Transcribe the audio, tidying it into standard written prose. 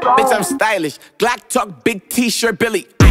Bitch, I'm stylish. Glock talk, big t-shirt, Billy.